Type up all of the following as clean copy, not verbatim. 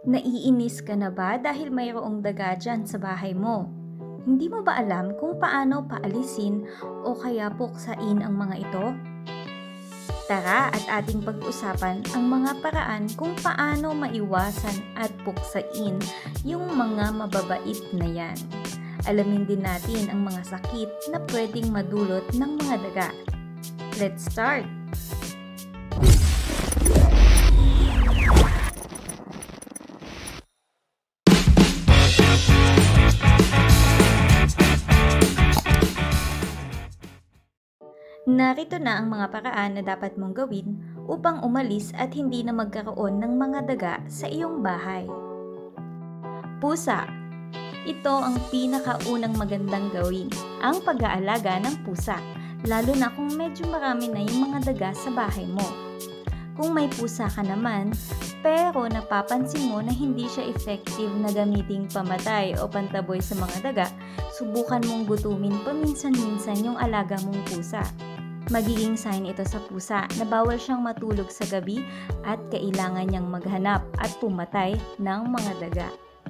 Naiinis ka na ba dahil mayroong daga dyan sa bahay mo? Hindi mo ba alam kung paano paalisin o kaya puksain ang mga ito? Tara at ating pag-usapan ang mga paraan kung paano maiwasan at puksain yung mga mababait na yan. Alamin din natin ang mga sakit na pwedeng madulot ng mga daga. Let's start! Narito na ang mga paraan na dapat mong gawin upang umalis at hindi na magkaroon ng mga daga sa iyong bahay. Pusa. Ito ang pinakaunang magandang gawin, ang pag-aalaga ng pusa, lalo na kung medyo marami na yung mga daga sa bahay mo. Kung may pusa ka naman, pero napapansin mo na hindi siya effective na gamiting pamatay o pantaboy sa mga daga, subukan mong gutumin paminsan-minsan yung alaga mong pusa. Magiging sign ito sa pusa na bawal siyang matulog sa gabi at kailangan niyang maghanap at pumatay ng mga daga.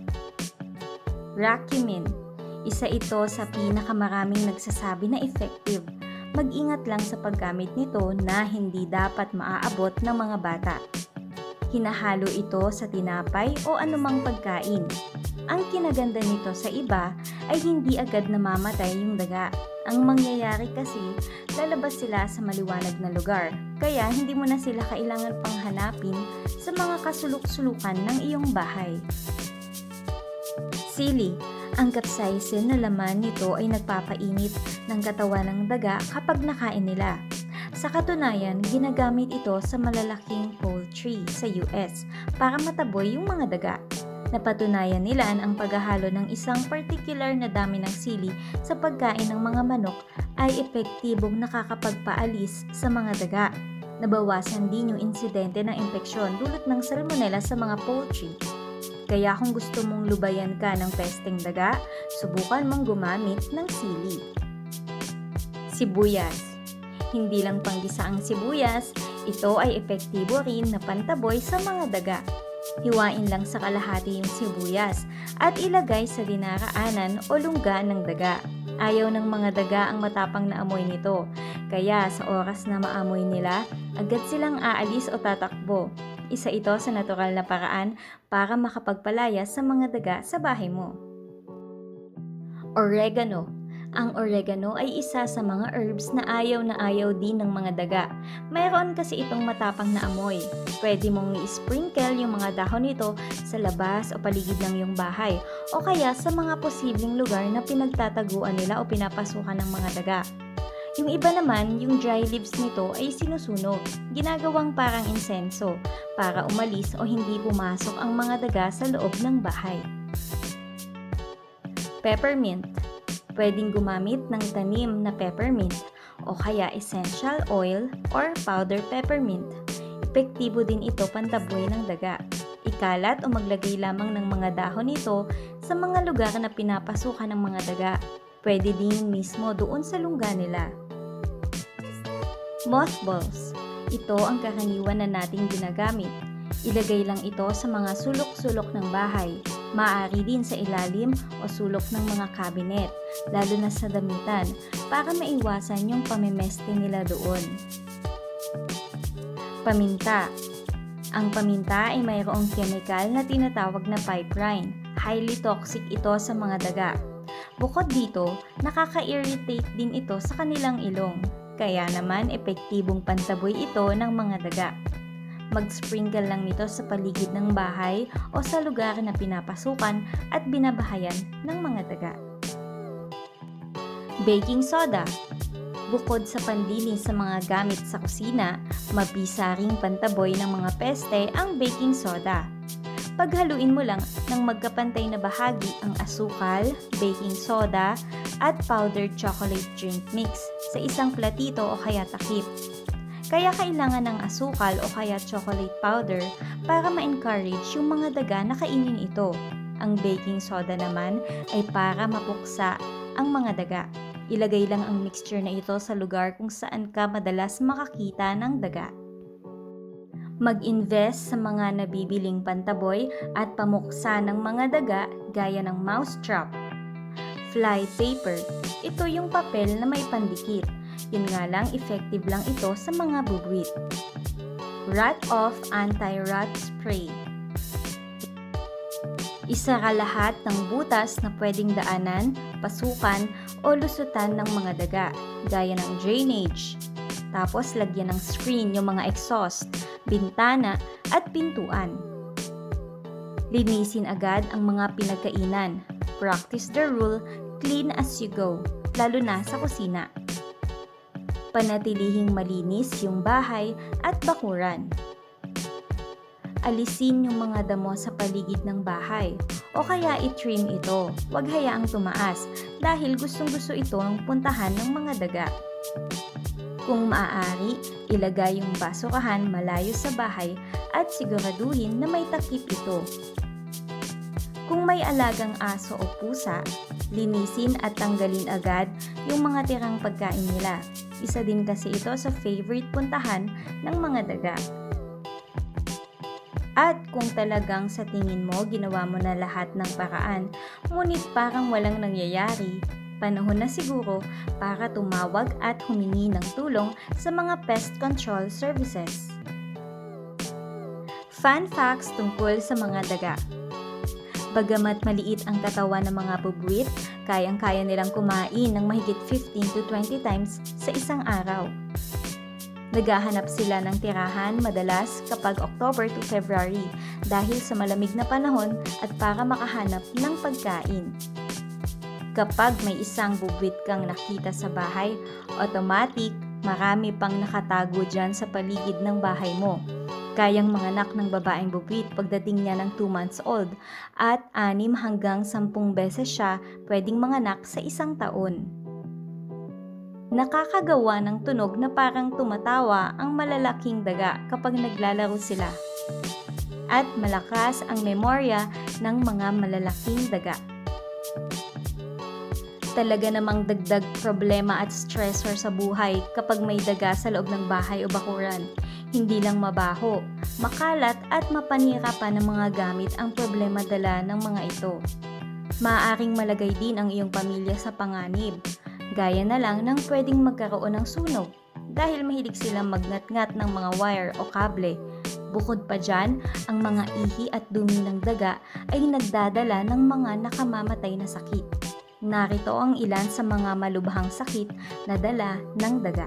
Racumin. Isa ito sa pinakamaraming nagsasabi na effective. Mag-ingat lang sa paggamit nito na hindi dapat maaabot ng mga bata. Hinahalo ito sa tinapay o anumang pagkain. Ang kinaganda nito sa iba ay hindi agad namamatay yung daga. Ang mangyayari kasi, lalabas sila sa maliwanag na lugar, kaya hindi mo na sila kailangan pang hanapin sa mga kasulok-sulukan ng iyong bahay. Sili. Ang capsaicin na laman nito ay nagpapainit ng katawan ng daga kapag nakain nila. Sa katunayan, ginagamit ito sa malalaking poultry sa US para mataboy yung mga daga. Napatunayan nila ang paghahalo ng isang particular na dami ng sili sa pagkain ng mga manok ay epektibong nakakapagpaalis sa mga daga. Nabawasan din yung insidente ng impeksyon dulot ng salmonella sa mga poultry. Kaya kung gusto mong lubayan ka ng pesteng daga, subukan mong gumamit ng sili. Sibuyas. Hindi lang panggisa ang sibuyas, ito ay epektibo rin na pantaboy sa mga daga. Hiwain lang sa kalahati yung sibuyas at ilagay sa dinaraanan o lungga ng daga. Ayaw ng mga daga ang matapang na amoy nito, kaya sa oras na maamoy nila, agad silang aalis o tatakbo. Isa ito sa natural na paraan para makapagpalaya sa mga daga sa bahay mo. Oregano. Ang oregano ay isa sa mga herbs na ayaw din ng mga daga. Mayroon kasi itong matapang na amoy. Pwede mong i-sprinkle yung mga dahon nito sa labas o paligid ng iyong bahay o kaya sa mga posibleng lugar na pinagtataguan nila o pinapasukan ng mga daga. Yung iba naman, yung dry leaves nito ay sinusunog, ginagawang parang insenso para umalis o hindi pumasok ang mga daga sa loob ng bahay. Peppermint. Pwedeng gumamit ng tanim na peppermint o kaya essential oil or powder peppermint. Epektibo din ito pantaboy ng daga. Ikalat o maglagay lamang ng mga dahon nito sa mga lugar na pinapasukan ng mga daga. Pwede din mismo doon sa lungga nila. Mothballs. Ito ang karaniwan na nating ginagamit. Ilagay lang ito sa mga sulok-sulok ng bahay. Maaari din sa ilalim o sulok ng mga cabinet, lalo na sa damitan, para maiwasan yung pamimeste nila doon. Paminta. Ang paminta ay mayroong chemical na tinatawag na piperine. Highly toxic ito sa mga daga. Bukod dito, nakaka-irritate din ito sa kanilang ilong. Kaya naman, epektibong pantaboy ito ng mga daga. Mag-sprinkle lang nito sa paligid ng bahay o sa lugar na pinapasukan at binabahayan ng mga daga. Baking soda. Bukod sa panlinis sa mga gamit sa kusina, mabisa ring pantaboy ng mga peste ang baking soda. Paghaluin mo lang ng magkapantay na bahagi ang asukal, baking soda, at powdered chocolate drink mix sa isang platito o kaya takip. Kaya kailangan ng asukal o kaya chocolate powder para ma-encourage yung mga daga na kainin ito. Ang baking soda naman ay para mapuksa ang mga daga. Ilagay lang ang mixture na ito sa lugar kung saan ka madalas makakita ng daga. Mag-invest sa mga nabibiling pantaboy at pamuksa ng mga daga gaya ng mousetrap. Fly paper. Ito yung papel na may pandikit. Yun nga lang, effective lang ito sa mga bubwit. Rat-off anti-rat spray. Isara lahat ng butas na pwedeng daanan, pasukan o lusutan ng mga daga, gaya ng drainage. Tapos lagyan ng screen yung mga exhaust, bintana at pintuan. Linisin agad ang mga pinagkainan. Practice the rule, clean as you go, lalo na sa kusina. Panatilihing malinis yung bahay at bakuran. Alisin yung mga damo sa paligid ng bahay o kaya i-trim ito. Huwag hayaang tumaas dahil gustong-gusto itong puntahan ng mga daga. Kung maaari, ilagay yung basurahan malayo sa bahay at siguraduhin na may takip ito. Kung may alagang aso o pusa, linisin at tanggalin agad yung mga tirang pagkain nila. Isa din kasi ito sa favorite puntahan ng mga daga. At kung talagang sa tingin mo ginawa mo na lahat ng paraan, ngunit parang walang nangyayari, panahon na siguro para tumawag at humingi ng tulong sa mga pest control services. Fun facts tungkol sa mga daga. Bagamat maliit ang katawan ng mga bubwit, kayang-kaya nilang kumain ng mahigit 15 to 20 times sa isang araw. Naghahanap sila ng tirahan madalas kapag October to February dahil sa malamig na panahon at para makahanap ng pagkain. Kapag may isang bubwit kang nakita sa bahay, automatic marami pang nakatago dyan sa paligid ng bahay mo. Kayang manganak ng babaeng bubwit pagdating niya ng 2 months old at 6 hanggang 10 beses siya pwedeng manganak sa isang taon. Nakakagawa ng tunog na parang tumatawa ang malalaking daga kapag naglalaro sila. At malakas ang memorya ng mga malalaking daga. Talaga namang dagdag problema at stressor sa buhay kapag may daga sa loob ng bahay o bakuran. Hindi lang mabaho, makalat at mapanira pa ng mga gamit ang problema dala ng mga ito. Maaaring malagay din ang iyong pamilya sa panganib. Gaya na lang ng pwedeng magkaroon ng sunog dahil mahilig silang magnat-ngat ng mga wire o kable. Bukod pa dyan, ang mga ihi at dumi ng daga ay nagdadala ng mga nakamamatay na sakit. Narito ang ilan sa mga malubhang sakit na dala ng daga.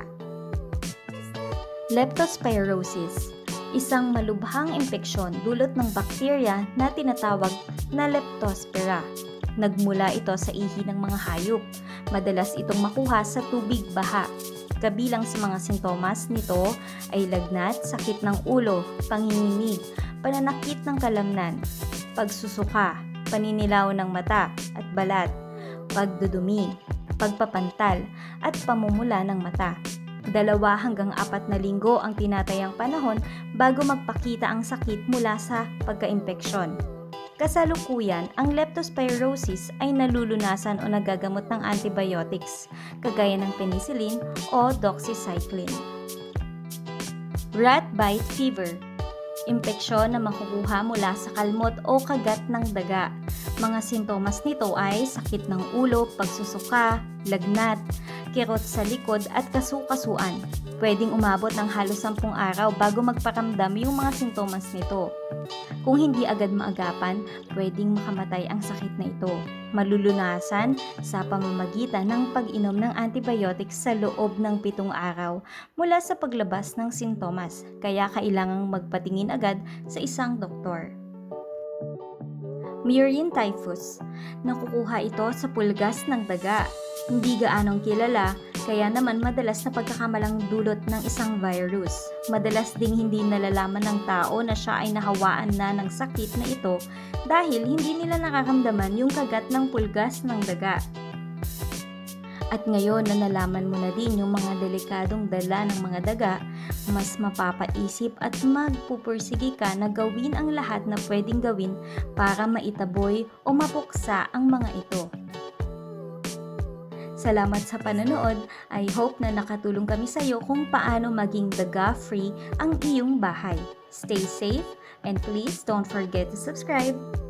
Leptospirosis, isang malubhang impeksyon dulot ng bakterya na tinatawag na Leptospira. Nagmula ito sa ihi ng mga hayop. Madalas itong makuha sa tubig baha. Kabilang sa mga sintomas nito ay lagnat, sakit ng ulo, panginginig, pananakit ng kalamnan, pagsusuka, paninilaw ng mata at balat, pagdudumi, pagpapantal, at pamumula ng mata. 2 hanggang 4 na linggo ang tinatayang panahon bago magpakita ang sakit mula sa pagka-impeksyon. Kasalukuyan, ang leptospirosis ay nalulunasan o nagagamot ng antibiotics, kagaya ng penicillin o doxycycline. Rat bite fever, impeksyon na makukuha mula sa kalmot o kagat ng daga. Mga sintomas nito ay sakit ng ulo, pagsusuka, lagnat, kirot sa likod at kasukasuan. Pwedeng umabot ng halos 10 araw bago magparamdam yung mga sintomas nito. Kung hindi agad maagapan, pwedeng makamatay ang sakit na ito. Malulunasan sa pamamagitan ng pag-inom ng antibiotics sa loob ng 7 araw mula sa paglabas ng sintomas, kaya kailangang magpatingin agad sa isang doktor. Murine typhus, nakukuha ito sa pulgas ng daga. Hindi gaanong kilala, kaya naman madalas na pagkakamalang dulot ng isang virus. Madalas ding hindi nalalaman ng tao na siya ay nahawaan na ng sakit na ito dahil hindi nila nakaramdaman yung kagat ng pulgas ng daga. At ngayon na nalaman mo na din yung mga delikadong dala ng mga daga, mas mapapaisip at magpupursige ka na gawin ang lahat na pwedeng gawin para maitaboy o mapuksa ang mga ito. Salamat sa panonood. I hope na nakatulong kami sa iyo kung paano maging daga-free ang iyong bahay. Stay safe and please don't forget to subscribe.